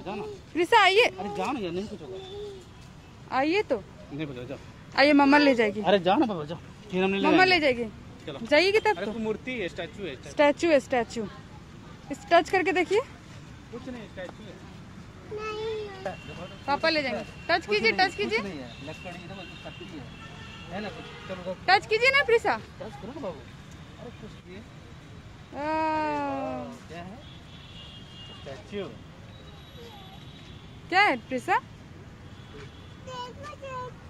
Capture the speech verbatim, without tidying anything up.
जाना। प्रिसा आइए। अरे जाओ ना यार, नहीं कुछ होगा। आइए तो नहीं कुछ होगा, जाओ। आइए, मम्मा ले जाएगी। अरे जाओ ना बाबा, जाओ। फिर हम नहीं मम्मा ले जाएगी। चलो जाइएगी तब तो। मूर्ति है, स्टैचू है। स्टैचू है, स्टैचू। इस टच करके देखिए। कुछ नहीं, स्टैचू है। पापा ले जाएंगे। टच कीजिए, टच कीजिए, लकड़ी है ना, चलो टच कीजिए ना प्रिसा। टच करो ना बाबू। अरे कुछ किए आ, क्या है? स्टैचू। क्या है प्रिसा?